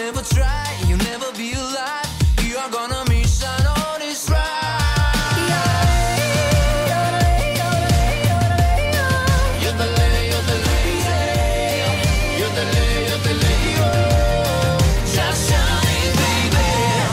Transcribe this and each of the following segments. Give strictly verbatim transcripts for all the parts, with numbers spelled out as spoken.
never try, you never be alive. You are gonna miss out on this ride. You're the lay, you're the lazy. You're the lay, you're the lay, oh. Just shine, baby.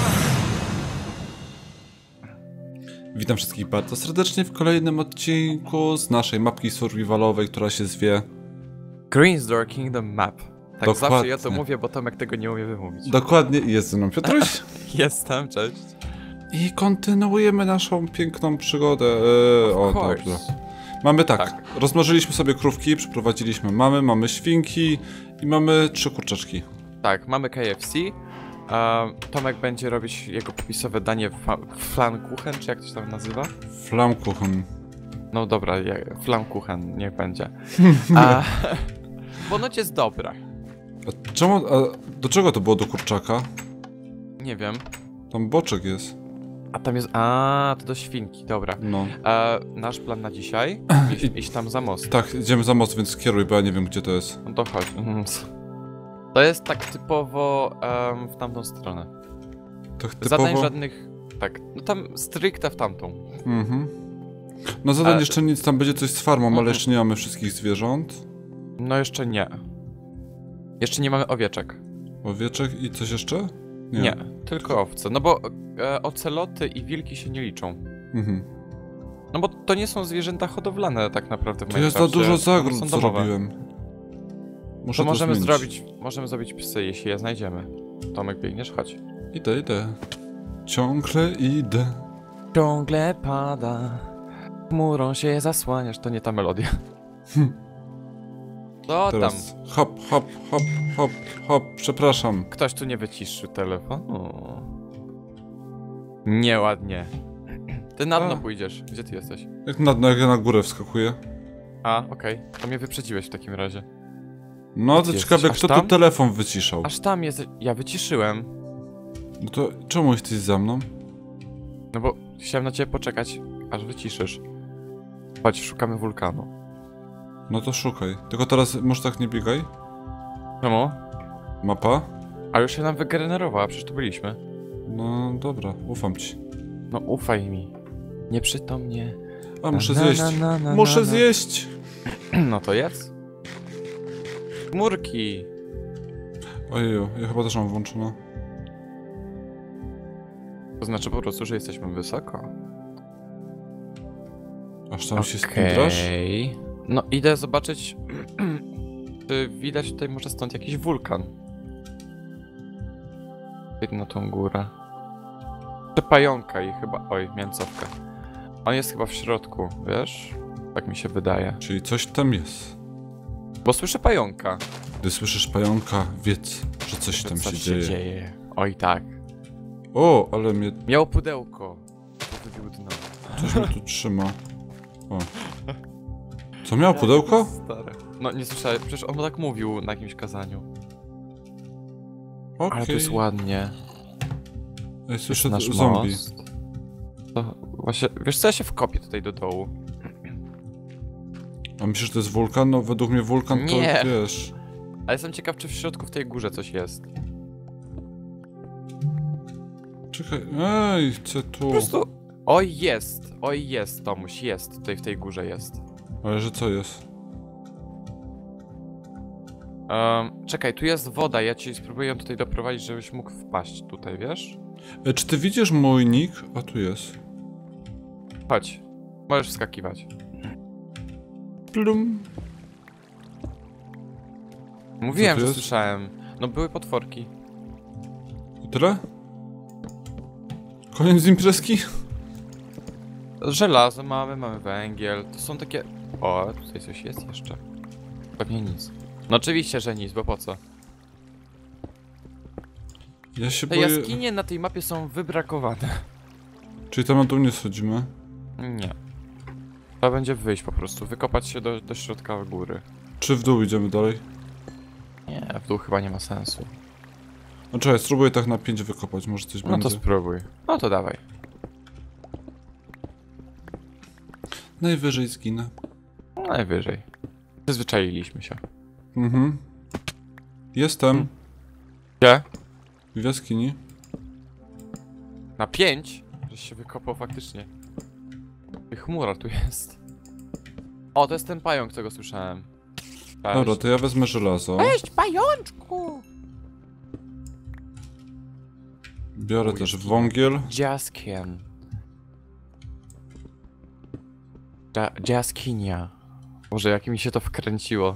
Witam wszystkich bardzo serdecznie w kolejnym odcinku z naszej mapki survivalowej, która się zwie Greensdoor Kingdom Map. Tak Dokładnie. zawsze ja to mówię, bo Tomek tego nie umie wymówić. Dokładnie, jest ze mną Piotruś. Jestem, cześć. I kontynuujemy naszą piękną przygodę. Eee, o, course. dobrze. Mamy tak, Tak. rozmnożyliśmy sobie krówki, przyprowadziliśmy mamy, mamy świnki i mamy trzy kurczaczki. Tak, mamy K F C. Um, Tomek będzie robić jego popisowe danie flammkuchen, czy jak to się tam nazywa? Flammkuchen. No dobra, flammkuchen, niech będzie. A, ponoć jest dobra. A czemu, a do czego to było do kurczaka? Nie wiem. Tam boczek jest. A tam jest... A, to do świnki, dobra. No. E, nasz plan na dzisiaj? Iść, iść tam za most. Tak, idziemy za most, więc kieruj, bo ja nie wiem, gdzie to jest. No to chodź. To jest tak typowo um, w tamtą stronę. Tak typowo? Zadań żadnych... Tak, no tam stricte w tamtą. Mhm. No zadań Ale- jeszcze nic, tam będzie coś z farmą, ale Mhm. jeszcze nie mamy wszystkich zwierząt. No jeszcze nie. Jeszcze nie mamy owieczek. Owieczek i coś jeszcze? Nie, tylko owce. No bo e, oceloty i wilki się nie liczą. Mhm. No bo to nie są zwierzęta hodowlane tak naprawdę w To ja za Minecrafcie. dużo One zagród są domowe. zrobiłem. Muszę To możemy zmienić. zrobić, możemy zrobić psy, jeśli je znajdziemy. Tomek, biegniesz? Chodź. Idę, idę. Ciągle idę. Ciągle pada, chmurą się zasłaniasz. To nie ta melodia. Co tam? Teraz hop, hop, hop, hop, hop, przepraszam. Ktoś tu nie wyciszył telefonu. Nieładnie. Ty na dno A. pójdziesz. Gdzie ty jesteś? Jak na, jak ja na górę wskakuję. A, okej. To mnie wyprzedziłeś w takim razie. No to Ty ciekawe, jesteś aż kto tu tam? telefon wyciszał. Aż tam jest. Ja wyciszyłem. No to czemu jesteś za mną? No bo chciałem na ciebie poczekać, aż wyciszysz. Chodź, szukamy wulkanu. No to szukaj. Tylko teraz może tak nie biegaj. Czemu? Mapa? A już się nam wygenerowała, przecież tu byliśmy. No dobra, ufam ci. No ufaj mi. Nieprzytomnie. A, muszę Na, na, zjeść. na, na, na, Muszę na. zjeść. No to jedz. Chmurki. Ojeju, ja chyba też mam włączone. To znaczy po prostu, że jesteśmy wysoko. Aż tam się spindrasz? Okej. No idę zobaczyć, czy widać tutaj może stąd jakiś wulkan. Idę na tą górę. Czy pająka i chyba... Oj, mięcówkę. On jest chyba w środku, wiesz? Tak mi się wydaje. Czyli coś tam jest. Bo słyszę pająka. Gdy słyszysz pająka, wiedz, że coś tam Coś się dzieje. Oj tak. O, ale mnie Miał pudełko. To wybił dno. coś mnie tu trzyma. O. Co, miał pudełko? Stare. No nie słyszałem, przecież on tak mówił na jakimś kazaniu. Okej. Ale to jest ładnie. Ej, Jest słyszę nasz zombie. most. To właśnie, wiesz co, ja się wkopię tutaj do dołu. A myślisz, że to jest wulkan? No według mnie wulkan to Nie. wiesz. Ale jestem ciekaw, czy w środku w tej górze coś jest. Czekaj, ej, chcę tu. Po prostu... Oj jest, oj jest, Tomuś, jest. Tutaj w tej górze jest. Ale że co jest? Um, czekaj, tu jest woda, ja ci spróbuję ją tutaj doprowadzić, żebyś mógł wpaść tutaj, wiesz? E, czy ty widzisz mój nick? A tu jest. Chodź, możesz wskakiwać. Plum. Mówiłem, tu że jest? słyszałem. No były potworki. I tyle? Koniec imprezki? Żelazo mamy, mamy węgiel, to są takie... O, tutaj coś jest jeszcze. Pewnie nic. No oczywiście, że nic, bo po co? Ja się Te boję... jaskinie na tej mapie są wybrakowane. Czyli tam na dół nie schodzimy? Nie. Trzeba będzie wyjść po prostu, wykopać się do, do środka góry. Czy w dół idziemy dalej? Nie, w dół chyba nie ma sensu. No czekaj, spróbuję tak na pięć wykopać, może coś No będzie. to spróbuj. No to dawaj. Najwyżej zginę. No, najwyżej. Przyzwyczailiśmy się. Mhm. Jestem. Gdzie? W jaskini? Na pięć? Żeś się wykopał faktycznie. I chmura tu jest. O, to jest ten pająk, którego słyszałem. Cześć. Dobra, to ja wezmę żelazo. Cześć, pajączku! Biorę też wągiel. Jaskian. Ja, jaskinia. Boże, jak mi się to wkręciło.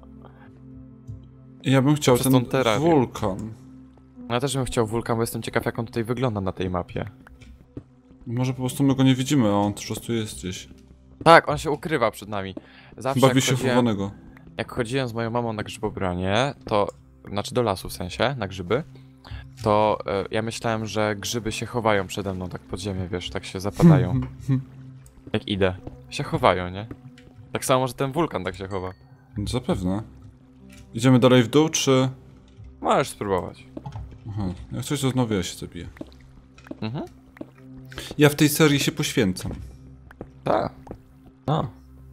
I ja bym chciał Przez ten tą terapię. wulkan. Ja też bym chciał wulkan, bo jestem ciekaw, jak on tutaj wygląda na tej mapie. Może po prostu my go nie widzimy, a on po prostu jest gdzieś. Tak, on się ukrywa przed nami. Zawsze Bawi jak się chodziłem, chowanego. jak chodziłem z moją mamą na grzybobranie, to... Znaczy do lasu w sensie, na grzyby. To e, ja myślałem, że grzyby się chowają przede mną, tak pod ziemię, wiesz, tak się zapadają. Jak idę. Się chowają, nie? Tak samo, że ten wulkan tak się chowa. Zapewne. Idziemy dalej w dół, czy... Możesz spróbować. Aha, jak coś to znowu ja się zabiję. Mhm. Ja w tej serii się poświęcam. Tak. No.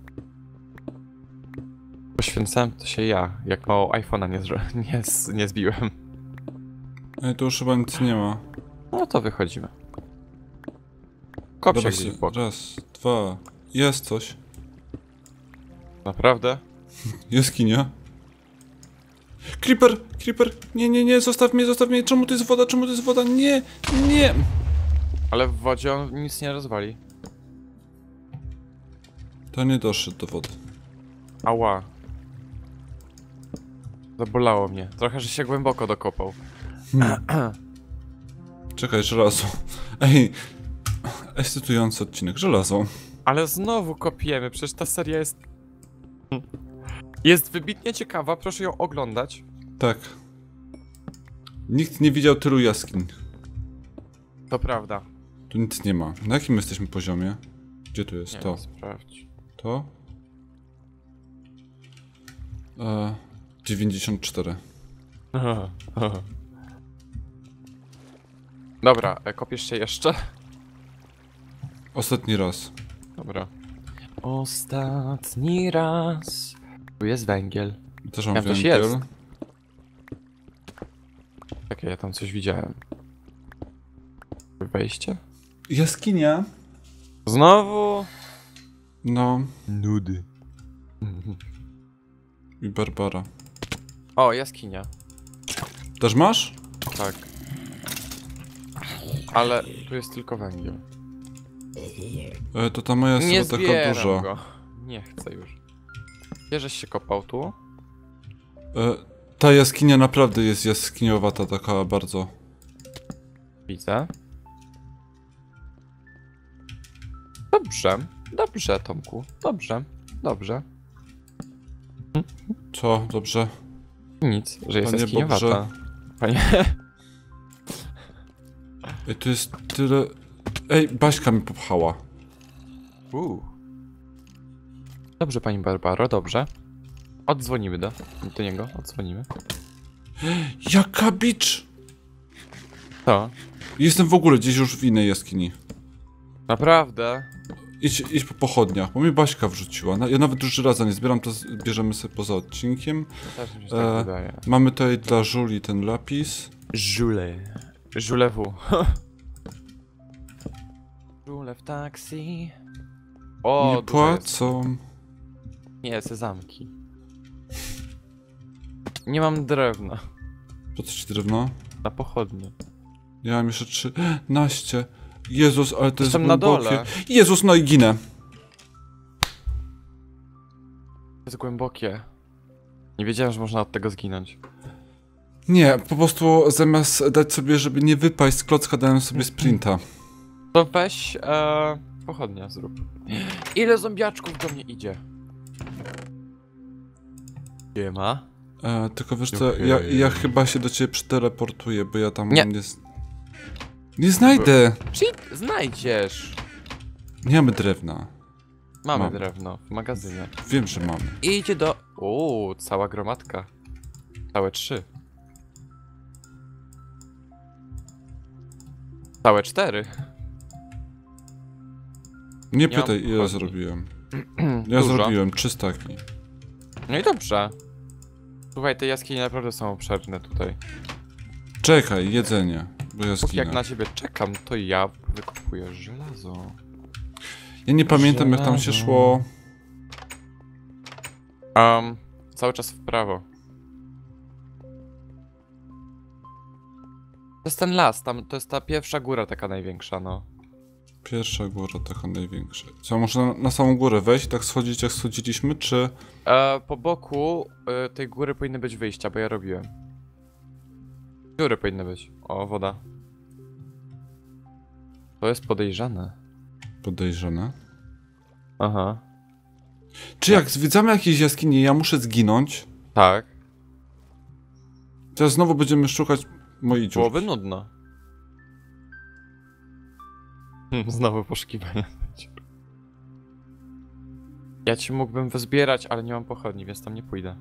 Poświęcałem to się ja, jak mało iPhone'a nie, zro- nie, z- nie zbiłem. Ej, tu już chyba nic nie ma. No to wychodzimy. Kop się Dobra, gdzieś w se- bok. raz, dwa... Jest coś. Naprawdę? Jaskinia. Creeper! Creeper! Nie, nie, nie, zostaw mnie, zostaw mnie! Czemu to jest woda? Czemu to jest woda? Nie! Nie! Ale w wodzie on nic nie rozwali. To nie doszedł do wody. Ała. Zabolało mnie. Trochę, że się głęboko dokopał. Czekaj, żelazo. Ej, ekscytujący odcinek. Żelazo. Ale znowu kopiemy, przecież ta seria jest... Jest wybitnie ciekawa, proszę ją oglądać. Tak. Nikt nie widział tylu jaskiń. To prawda. Tu nic nie ma. Na jakim jesteśmy poziomie? Gdzie tu jest Nie, to? sprawdź. To? E, dziewięćdziesiąt cztery. Dobra, e, kopiesz się jeszcze? Ostatni raz. Dobra. Ostatni raz. Tu jest węgiel. Też mam Tam coś węgiel. jest. Czekaj, ja tam coś widziałem. Wejście? Jaskinia? Znowu? No. Nudy. I Barbara. O, jaskinia. Też masz? Tak. Ale tu jest tylko węgiel. E, to ta moja jest Nie chyba taka zbieram duża. go. Nie chcę już. Bierzesz się kopał tu? E, ta jaskinia naprawdę jest jaskiniowata, taka bardzo. Widzę. Dobrze. Dobrze, Tomku. Dobrze. Dobrze. Co? Dobrze. Nic, że jest Panie jaskiniowata. Bobrze. Panie... Ej, tu jest tyle... Ej, Baśka mi popchała. Uuu. Dobrze, pani Barbaro, dobrze. Odzwonimy do, do niego, odzwonimy. Jaka bicz! To? Jestem w ogóle gdzieś już w innej jaskini. Naprawdę? Idź, idź po pochodniach, bo mnie Baśka wrzuciła. Na- Ja nawet już żelaza nie zbieram, to z- bierzemy sobie poza odcinkiem. Też mi się tak E, wydaje. Mamy tutaj dla Żuli ten lapis. Żule. Żule W. Żule w taksi. O, Nie dużo płacą. jest. Nie, sezamki. Nie mam drewna. Po co ci drewno? Na pochodnie. Ja mam jeszcze trzynaście. Jezus, ale to Jestem jest na głębokie. dole. Jezus, no i ginę. Jest głębokie. Nie wiedziałem, że można od tego zginąć. Nie, po prostu zamiast dać sobie, żeby nie wypaść z klocka, dałem sobie sprinta. To weź e, pochodnia zrób. Ile zombiaczków do mnie idzie? Nie ma. E, tylko wiesz co, Okej. ja, ja chyba się do ciebie przeteleportuję, bo ja tam Nie. nie... z- Nie znajdę! Cheat znajdziesz. Nie mamy drewna. Mamy Mam. drewno w magazynie. Wiem, że mamy. Idzie do... Uuu, cała gromadka. Całe trzy. Całe cztery. Nie Nie mam pytaj, ile pochodni. zrobiłem. Ja Dużo. zrobiłem trzy staki. No i dobrze. Słuchaj, te jaskinie naprawdę są obszerne tutaj. Czekaj, jedzenie, bo ja Póki jak zginę. na ciebie czekam, to ja wykupuję żelazo. Ja nie pamiętam jak tam się Żelazo. szło. Um, cały czas w prawo. To jest ten las, tam to jest ta pierwsza góra taka największa, no. Pierwsza góra, taka największa. Co, muszę na, na samą górę wejść i tak schodzić jak schodziliśmy, czy... E, po boku e, tej góry powinny być wyjścia, bo ja robiłem. Góry powinny być. O, woda. To jest podejrzane. Podejrzane. Aha. Czy jak zwiedzamy jakieś jaskinie, ja muszę zginąć, Tak. to znowu będziemy szukać mojej dziurki. Byłoby nudno. Hmm, Znowu poszukiwania. Ja ci mógłbym wyzbierać, ale nie mam pochodni, więc tam nie pójdę.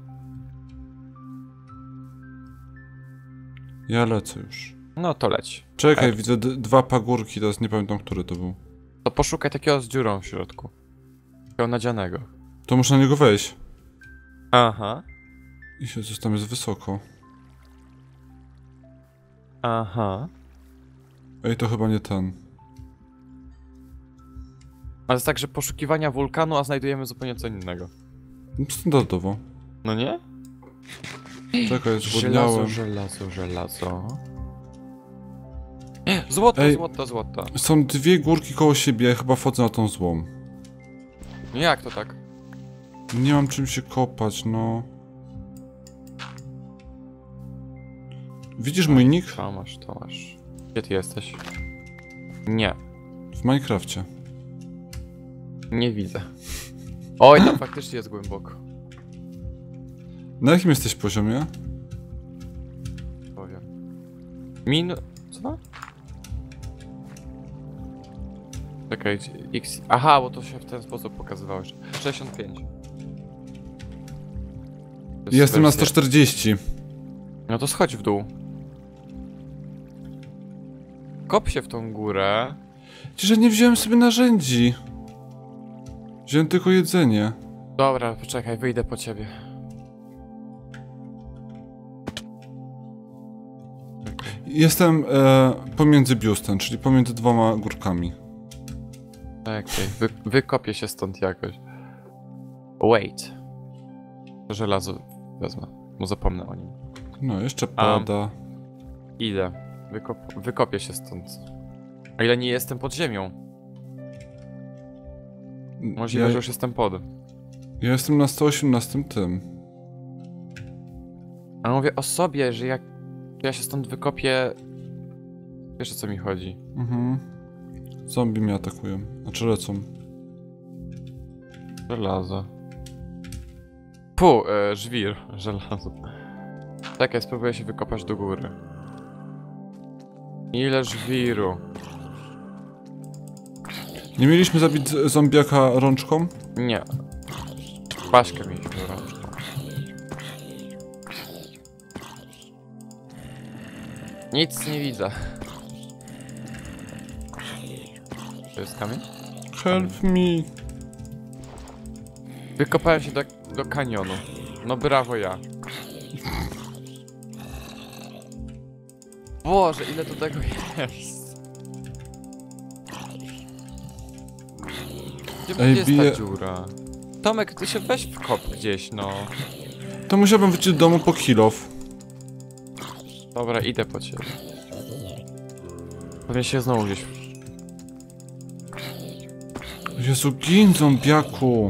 Ja lecę już. No to leć. Czekaj, E. widzę d- dwa pagórki, teraz nie pamiętam, który to był. To poszukaj takiego z dziurą w środku. Takiego nadzianego. To muszę na niego wejść. Aha. I się coś tam jest wysoko. Aha. Ej, to chyba nie ten. Ale jest tak, że poszukiwania wulkanu, a znajdujemy zupełnie co innego. No, standardowo. No nie? Czekaj, Żelazo, zgłodniałem. żelazo, żelazo. Złoto, Ej. złoto, złoto. Są dwie górki koło siebie, ja chyba wchodzę na tą złą. Jak to tak? Nie mam czym się kopać, no. Widzisz mój nick? To masz, to masz. Gdzie ty jesteś? Nie, W Minecrafcie. nie widzę. Oj, tam faktycznie jest głęboko. Na jakim jesteś poziomie? Powiem. Min... co? Czekaj, x... Aha, bo to się w ten sposób pokazywało jeszcze. sześćdziesiąt pięć. To jest Jestem na wersja- sto czterdzieści. No to schodź w dół. Kop się w tą górę. Przecież ja nie wziąłem sobie narzędzi. Wziąłem tylko jedzenie. Dobra, poczekaj, wyjdę po ciebie. Jestem e, pomiędzy biustem, czyli pomiędzy dwoma górkami. Czekaj, wy, wykopię się stąd jakoś. Wait. Żelazo wezmę, bo zapomnę o nim. No, jeszcze pada. Idę. Wykop, wykopię się stąd. O ile nie jestem pod ziemią. Możliwe, ja, że już jestem pod. ja jestem na sto osiemnastym tym. A mówię o sobie, że jak ja się stąd wykopię... Wiesz, o co mi chodzi. Mhm. Zombie mnie atakują. Znaczy lecą. Żelazo. Pu, e, żwir. Żelazo. Tak, ja spróbuję się wykopać do góry. Ile żwiru? Nie mieliśmy zabić z- zombiaka rączką? Nie. Paśkę mieliśmy robić. Nic nie widzę. To jest kamień? Help me. Wykopałem się do, do kanionu. No brawo ja. Boże, ile tu tego jest. Gdzie Ej, jest bije- ta dziura? Tomek, ty się weź w kop gdzieś, no. To musiałbym wyjść do domu po kilof. Dobra, idę po ciebie. Pewnie się znowu gdzieś... Jezu, gin zombiaku.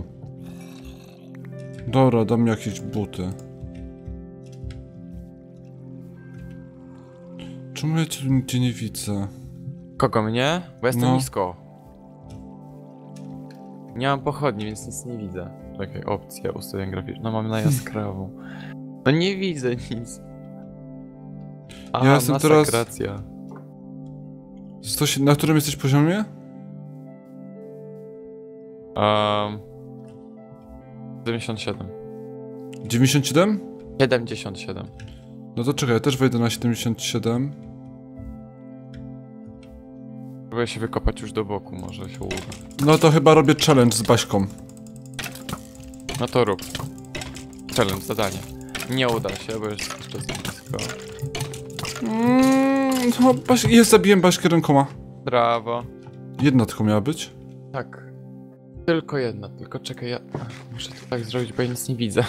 Dobra, dam mi jakieś buty. Czemu ja cię, cię nie widzę? Kogo mnie? Bo jestem No. nisko. Nie mam pochodni, więc nic nie widzę. Czekaj, opcja, ustawień graficzne. No mam na jaskrawą. No nie widzę nic. A, Ja jestem teraz- masakracja. sto, na którym jesteś poziomie? Um, siedemdziesiąt siedem. dziewięćdziesiąt siedem? siedemdziesiąt siedem. No to czekaj, ja też wejdę na siedemdziesiąt siedem. Próbuję się wykopać już do boku, może się uda. No to chyba robię challenge z Baśką. No to rób. Challenge, zadanie. Nie uda się, bo jest jeszcze za blisko. Mm, no, Baś... Jest, zabiłem Baśkę rękoma. Brawo. Jedna tylko miała być. Tak. Tylko jedna, tylko czekaj, ja muszę to tak zrobić, bo ja nic nie widzę.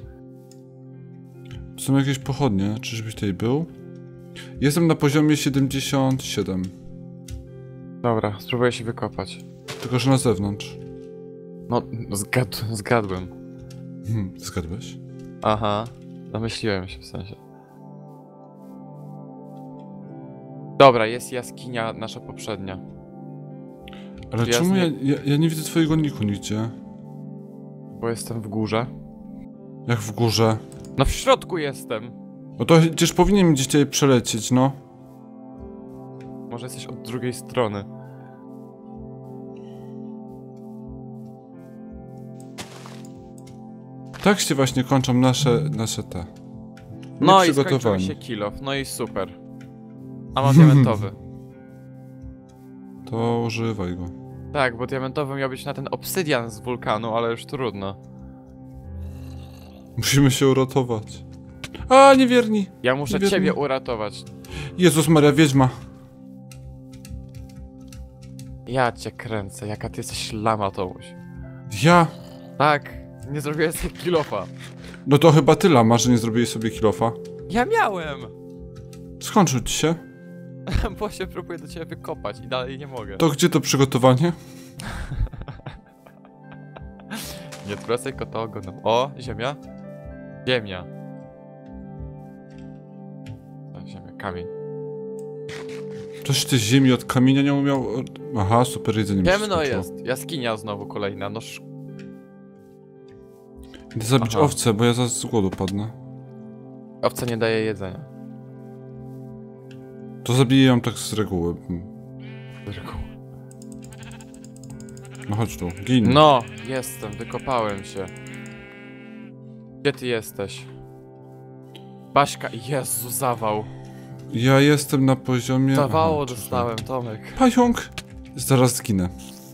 Są jakieś pochodnie, czyżbyś tutaj był? Jestem na poziomie siedemdziesiąt siedem. Dobra, spróbuję się wykopać. Tylko, że na zewnątrz. No, zgad zgadłem. Hmm, zgadłeś? Aha, zamyśliłem się w sensie. Dobra, jest jaskinia nasza poprzednia. Ale Jasne. czemu ja, ja, ja nie widzę twojego niku nigdzie? Bo jestem w górze. Jak w górze? No w środku jestem. No to gdzieś powinien gdzieś tutaj przelecieć, no. Może jesteś od drugiej strony. Tak się właśnie kończą nasze, nasze te. No i skończył Nieprzygotowanie. się kill off, no i super. A ma diamentowy. To używaj go. Tak, bo diamentowy miał być na ten obsydian z wulkanu, ale już trudno. Musimy się uratować. A, niewierni! Ja muszę Niewierni. ciebie uratować. Jezus Maria, wiedźma. Ja cię kręcę, jaka ty jesteś lama, Tomuś. Ja? Tak, nie zrobiłeś sobie kill offa. No to chyba ty lama, że nie zrobiłeś sobie kilofa. Ja miałem! Skończył ci się? Bo się próbuję do ciebie wykopać i dalej nie mogę. To gdzie to przygotowanie? Nie odwracaj kota ogonem. O, ziemia? Ziemia. O, ziemia, kamień. Ktoś tej ziemi od kamienia nie umiał... Aha, super jedzenie mi się Ciemno skończyło. jest. Jaskinia znowu kolejna. No sz... Idę zabić Aha. owcę, bo ja zaraz z głodu padnę. Owca nie daje jedzenia. To zabiję ją tak z reguły. No chodź tu, gin. No, jestem, wykopałem się. Gdzie ty jesteś? Baśka, Jezu, zawał. Ja jestem na poziomie... Zawało Aha, dostałem, Tomek. Pająk! Zaraz zginę.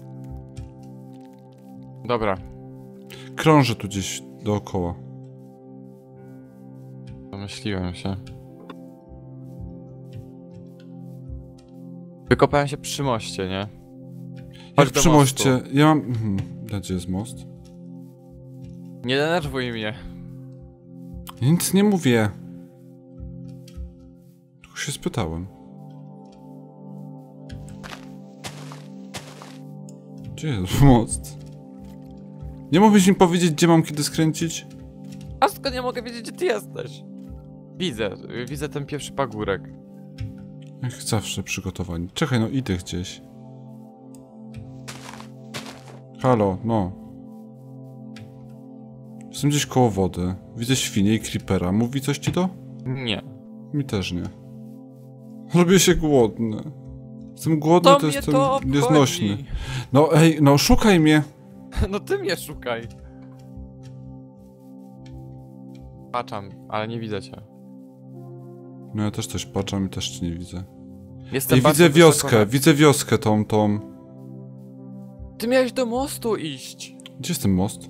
Dobra, Krążę tu gdzieś dookoła. pomyśliłem się. Wykopałem się przy moście, nie? Chodź Jak do przy mostu. moście, ja mam... Mhm. Gdzie jest most? Nie denerwuj mnie. Ja nic nie mówię. Tylko się spytałem. Gdzie jest most? Nie mógłbyś mi powiedzieć, gdzie mam kiedy skręcić? A skąd nie mogę wiedzieć, gdzie ty jesteś? Widzę, widzę ten pierwszy pagórek. Jak zawsze przygotowani. Czekaj, no idę gdzieś. Halo, no. Jestem gdzieś koło wody. Widzę świnię i creepera. Mówi coś ci to? Nie. Mi też nie. Robię się głodny. Jestem głodny, To to mnie jestem to obchodzi. nieznośny. No ej, no szukaj mnie. No ty mnie szukaj. Patrzam, ale nie widzę cię. No ja też coś patrzę i też cię nie widzę. Jestem Ej, bardzo widzę wioskę, wysoko na- widzę wioskę tą, tą. Ty miałeś do mostu iść. Gdzie jest ten most?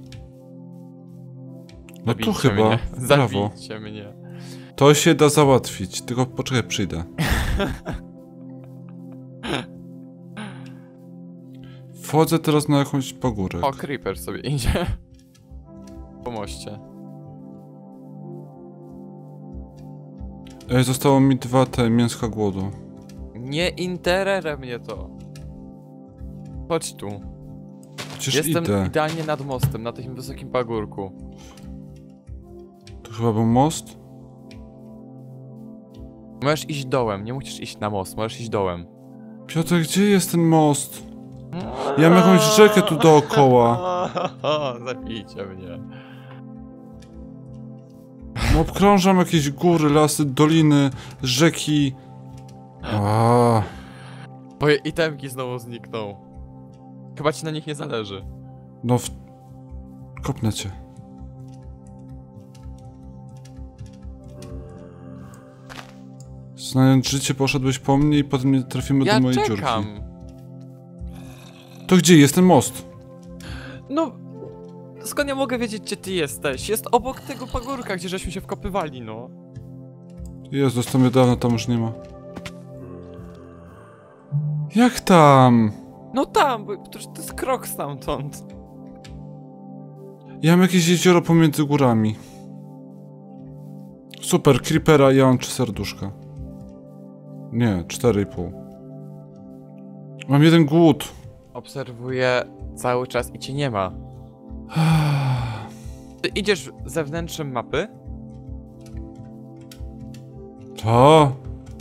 No tu Zabijcie chyba. Mnie. Brawo. Zabijcie mnie. To się da załatwić, tylko poczekaj, przyjdę. Wchodzę teraz na jakąś pagórek. O, creeper sobie idzie. Po moście. Ej, zostało mi dwa te mięska głodu. Nie interere mnie to. Chodź tu. Przecież Jestem idę. idealnie nad mostem, na tym wysokim pagórku. To chyba był most? Możesz iść dołem, nie musisz iść na most, możesz iść dołem. Piotr, gdzie jest ten most? Ja mam jakąś rzekę tu dookoła. Zabijcie mnie. No, obkrążam jakieś góry, lasy, doliny, rzeki. A, Twoje itemki znowu znikną. Chyba ci na nich nie zależy. no w... Kopnę cię. Znając życie, poszedłeś po mnie i potem nie trafimy Ja do mojej czekam. dziurki. To gdzie jest ten most? No, skąd ja mogę wiedzieć, gdzie ty jesteś? Jest obok tego pagórka, gdzie żeśmy się wkopywali, no. Jezus, to mnie dawno tam już nie ma. Jak tam? No tam, bo to, to jest krok stamtąd. Ja mam jakieś jezioro pomiędzy górami. Super, creepera, ja mam trzy serduszka. Nie, cztery i pół. Mam jeden głód. Obserwuję cały czas i cię nie ma. Ty idziesz zewnętrzem mapy? To?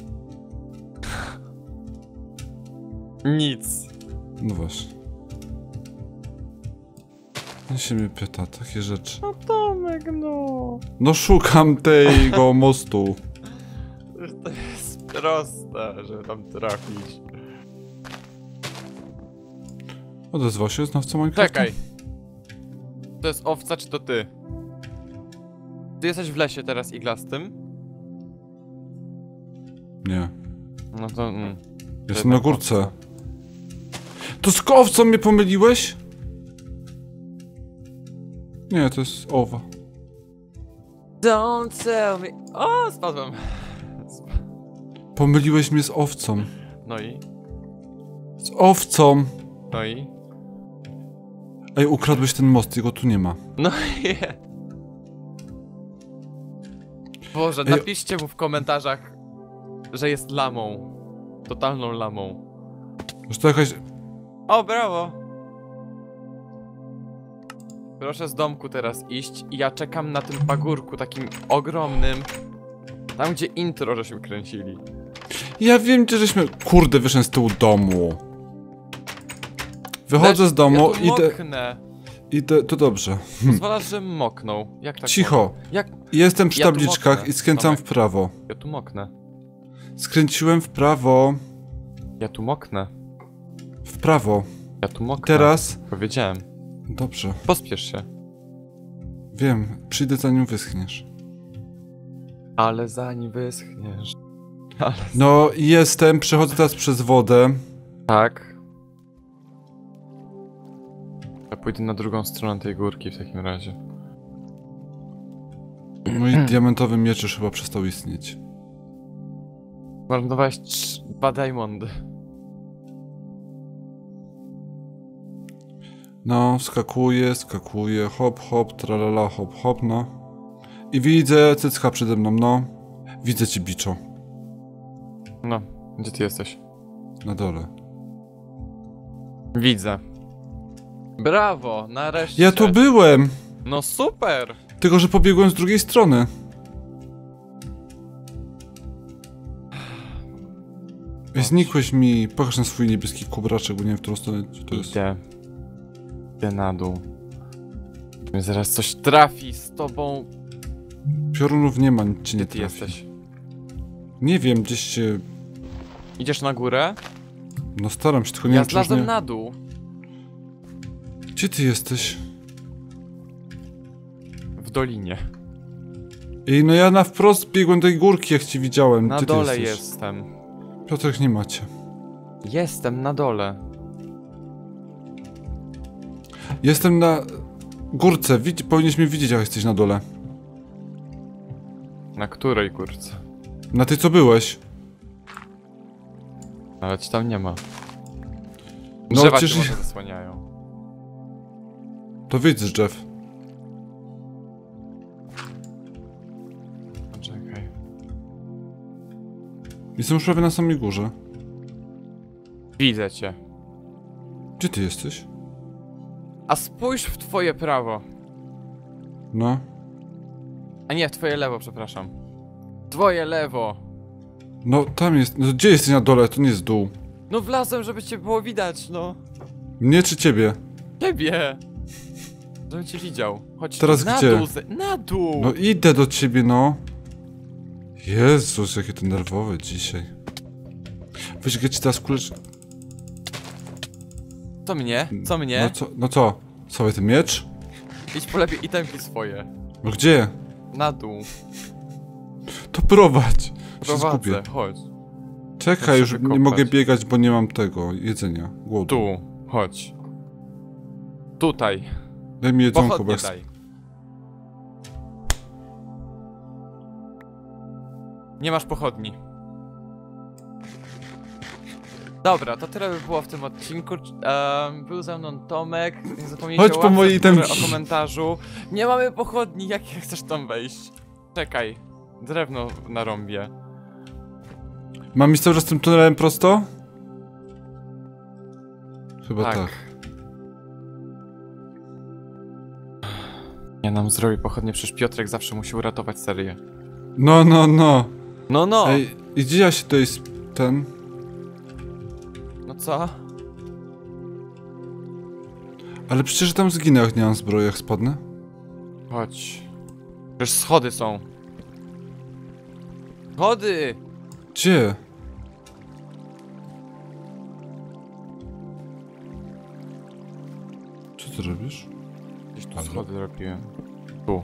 Nic. No właśnie. Nie się mnie pyta, takie rzeczy. No Tomek, no. No szukam tego mostu. To jest proste, żeby tam trafić. Odezwał się znawca Minecrafta? Czekaj. To jest owca, czy to ty? Ty jesteś w lesie teraz iglastym? Nie. No to... Mm. Jestem na górce. To z owcą mnie pomyliłeś? Nie, to jest owa. Don't tell me... O, spadłem. Pomyliłeś mnie z owcą. No i? Z owcą! No i? Ej, ukradłeś ten most, jego tu nie ma. No i... Boże, Ej. napiszcie mu w komentarzach, że jest lamą. Totalną lamą. Że to jakaś... O, brawo! Proszę z domku teraz iść i ja czekam na tym pagórku takim ogromnym. Tam, gdzie intro żeśmy kręcili. Ja wiem, gdzie żeśmy... Kurde, wyszedłem z tyłu domu. Wychodzę Lecz, z domu, ja tu idę... moknę. Idę... To dobrze. Pozwalasz, żebym moknął. Jak tak Cicho. mogę? Jak? Jestem przy Ja tu tabliczkach moknę, i skręcam w Tomek. prawo. Ja tu moknę. Skręciłem w prawo. Ja tu moknę. W prawo. Ja tu moknę. Teraz... Powiedziałem. Dobrze. Pospiesz się. Wiem, przyjdę zanim wyschniesz. Ale zanim wyschniesz. Ale... No, jestem, przechodzę teraz przez wodę. Tak. Ja pójdę na drugą stronę tej górki w takim razie. Mój diamentowy miecz już chyba przestał istnieć. Marnowałeś trz- dwa diamondy. No, skakuję, skakuję, hop, hop, tralala, hop, hop, no. I widzę cycka przede mną, no. Widzę ci, biczo. No, gdzie ty jesteś? Na dole. Widzę. Brawo, nareszcie. Ja tu byłem! No super! Tylko, że pobiegłem z drugiej strony. Ej, znikłeś mi. Pokaż na swój niebieski kubraczek, bo nie wiem, w którą stronę to jest. Idę. Idę na dół. Mnie zaraz coś trafi z tobą. Piorunów nie ma, nic ci nie Gdzie ty trafi. jesteś? Nie wiem, gdzieś się... Idziesz na górę? No staram się, tylko nie Ja wiem, czy już zlazłem nie... na dół. Gdzie ty jesteś? W dolinie. Ej, no ja na wprost biegłem do tej górki, jak cię widziałem. Na Gdzie ty dole jesteś? jestem. Piotrek, nie macie. Jestem na dole. Jestem na górce. Widz... Powinieneś mnie widzieć, jak jesteś na dole. Na której kurce? Na tej, co byłeś. Ale ci tam nie ma. No Drzewa przecież... cię może zasłaniają. To widzę, Jeff. Czekaj. Jestem już prawie na samej górze. Widzę cię. Gdzie ty jesteś? A spójrz w twoje prawo. No. A nie, w twoje lewo, przepraszam. Twoje lewo. No, tam jest... No, gdzie jesteś na dole? To nie jest dół. No wlazłem, żeby cię było widać, no. Mnie czy ciebie? Ciebie. Żebym cię widział. Chodź Teraz tu, na gdzie? dół. ze- Na dół. No idę do ciebie, no. Jezus, jakie to nerwowe dzisiaj. Weź, jak ja ci teraz kulecz... Co mnie? Co mnie? No co? No co? Sobie ten miecz? Idź po lepiej itemki swoje. No gdzie? Na dół. To prowadź. Się Prowadzę, zgubię. chodź. Czekaj, Muszę już nie wykopać. mogę biegać, bo nie mam tego jedzenia. Głodu. Tu, chodź. Tutaj. Daj mi jedzonko, bo Pochodnie ja... daj. Nie masz pochodni. Dobra, to tyle by było w tym odcinku. Um, był ze mną Tomek. Nie zapomnijcie Chodź o po łapce mojej w górę, itemki. o komentarzu. Nie mamy pochodni, jak chcesz tam wejść? Czekaj. Drewno na rąbie. Mam iść cały czas tym tunelem prosto? Chyba tak. Tak. Ja nam zrobi pochodnie, przecież Piotrek zawsze musi uratować serię. No, no, no. No, no! Ej, i gdzie ja się tutaj sp... ten... No co? Ale przecież tam zginę, jak nie mam zbroi, jak spadnę. Chodź. Przecież schody są. Schody! Gdzie? Co ty robisz? Gdzieś tu Halo? schody robiłem. Tu.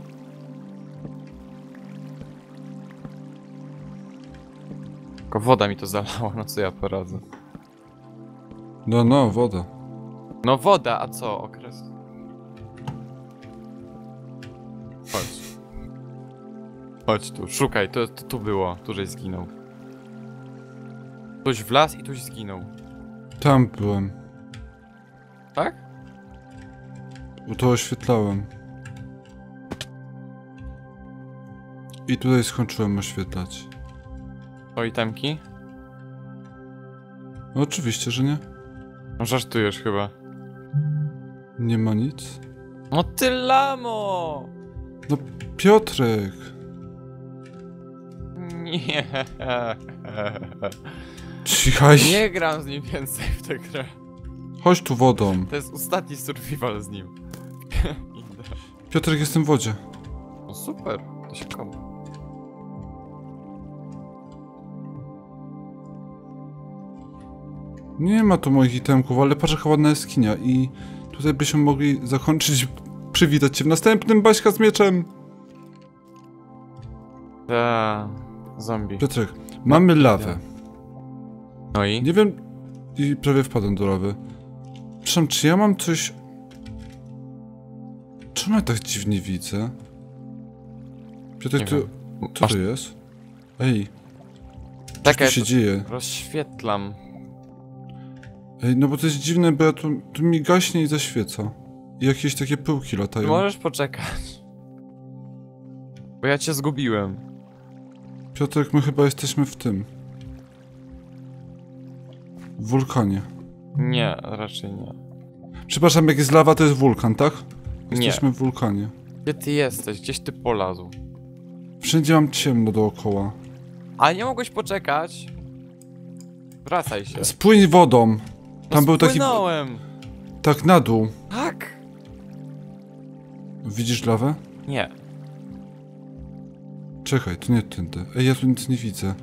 Tylko woda mi to zalała, no co ja poradzę. No, no, woda. No woda, a co? Okres. Chodź. Chodź tu, szukaj, to, to tu było, tu żeś zginął. Tuś wlazł i tuś zginął. Tam byłem. Tak? Bo to oświetlałem. I tutaj skończyłem oświetlać. O itemki? No oczywiście, że nie. No żartujesz chyba. Nie ma nic. No ty lamo! No, Piotrek! Nie. Cichaj! Nie gram z nim więcej w tę grę. Chodź tu wodą. To jest ostatni survival z nim. Idę. Piotrek, jestem w wodzie. No super, to się komu. Nie ma tu moich itemków, ale patrz jaka ładna jaskinia i tutaj byśmy mogli zakończyć, przywitać się w następnym Baśka z mieczem. Ta zombie. Piotrek, mamy lawę. No i? Nie wiem, i prawie wpadłem do lawy. Przepraszam, czy ja mam coś... Czemu ja tak dziwnie widzę? Piotrek, Nie to... wiem. Co Masz- to jest? Ej, co Czekaj, tu się to dzieje? rozświetlam. Ej, no bo to jest dziwne, bo ja tu, tu mi gaśnie i zaświeca. I jakieś takie pyłki latają. Możesz poczekać. Bo ja cię zgubiłem. Piotrek, my chyba jesteśmy w tym. W wulkanie. Nie, raczej nie. Przepraszam, jak jest lawa, to jest wulkan, tak? Nie. Jesteśmy w wulkanie. Gdzie ty jesteś? Gdzieś ty polazł. Wszędzie mam ciemno dookoła. A nie mogłeś poczekać? Wracaj się. Spłyń wodą. Tam no był taki... spłynąłem. Tak, na dół. Tak. Widzisz lawę? Nie. Czekaj, to nie tędy. Ej, ja tu nic nie widzę.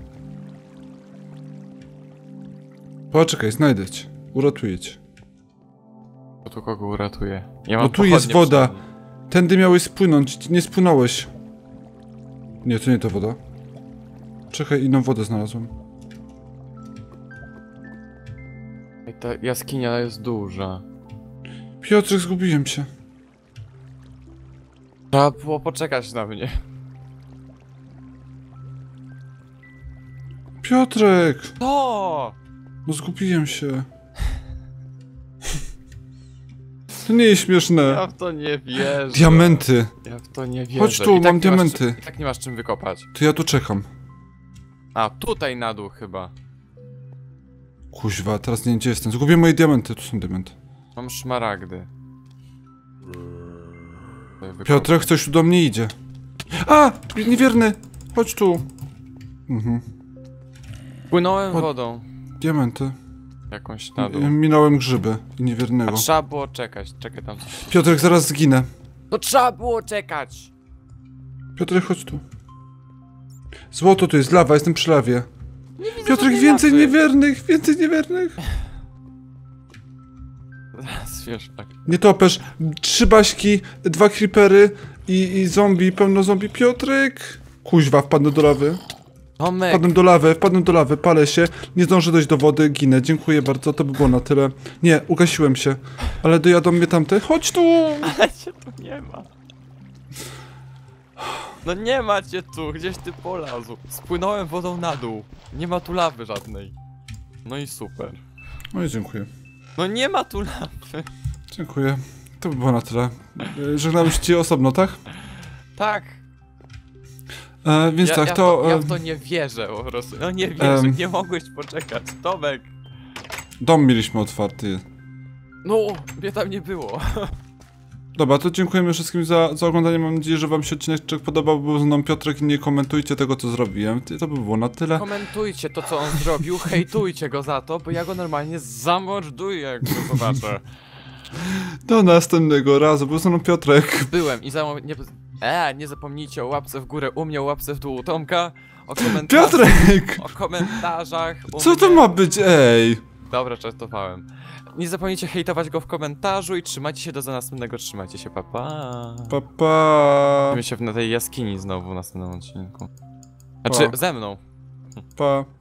Poczekaj, znajdę cię. Uratuję cię. To tu kogo uratuję? Ja No mam tu jest pochodnie woda. przynajmniej. Tędy miałeś spłynąć, nie spłynąłeś. Nie, to nie ta woda. Czekaj, inną wodę znalazłem. Ej, ta jaskinia jest duża. Piotrek, zgubiłem się. Trzeba było poczekać na mnie. Piotrek! To! No zgubiłem się. To nie jest śmieszne. Ja w to nie wierzę. Diamenty. Ja w to nie wierzę. Chodź tu, I tak mam nie diamenty. Masz, czym- I tak nie masz czym wykopać. To ja tu czekam. A, tutaj na dół chyba. Kuźwa, teraz nie wiem gdzie jestem. Zgubiłem moje diamenty, tu są diamenty. Mam szmaragdy. Tutaj wykop- Piotrek, coś tu do mnie idzie. A! Niewierny! Chodź tu. Mhm. Płynąłem Od- wodą. Diamenty. Jakąś na dół. Minąłem grzyby i A niewiernego. trzeba było czekać. Czekaj tam coś. Piotrek, zaraz zginę. No trzeba było czekać! Piotrek, chodź tu. Złoto tu jest, lawa, jestem przy lawie. Piotrek, żadnej więcej lawy. niewiernych, więcej niewiernych. Teraz wiesz, tak. Nie topesz. Trzy baśki, dwa creepery i, i zombie, pełno zombie. Piotrek! Kuźwa, wpadnę do lawy. Tomek! Wpadłem do lawy, wpadłem do lawy, palę się. Nie zdążę dojść do wody, ginę. Dziękuję bardzo, to by było na tyle. Nie, ugasiłem się. Ale dojadą mnie tamte. Chodź tu! Ale cię tu nie ma. No nie macie tu, gdzieś ty polazł. Spłynąłem wodą na dół. Nie ma tu lawy żadnej. No i super. No i dziękuję. No nie ma tu lawy. Dziękuję. To by było na tyle. E, Żegnamy się ci osobno, tak? Tak. E, więc Ja, tak, ja, to... w to, ja e, w to nie wierzę po prostu. No nie wierzę, Em. nie mogłeś poczekać. Tomek. Dom mieliśmy otwarty. No, mnie tam nie było. Dobra, to dziękujemy wszystkim za, za oglądanie. Mam nadzieję, że wam się odcinek podobał. Był ze mną Piotrek i nie komentujcie tego, co zrobiłem. To by było na tyle. Komentujcie to, co on zrobił, hejtujcie go za to, bo ja go normalnie zamorduję, jak go zobaczę. Do następnego razu. Był ze mną Piotrek. Byłem i za nie, e, nie zapomnijcie o łapce w górę u mnie, o łapce w dół u Tomka, o komentarzach, Piotrek! o komentarzach u Co mnie. to ma być, ej? Dobra, czastowałem. Nie zapomnijcie hejtować go w komentarzu i trzymajcie się do następnego, trzymajcie się, pa pa. Pa, pa. Widzimy się w tej jaskini znowu w następnym odcinku. Znaczy, Pa. ze mną. Pa.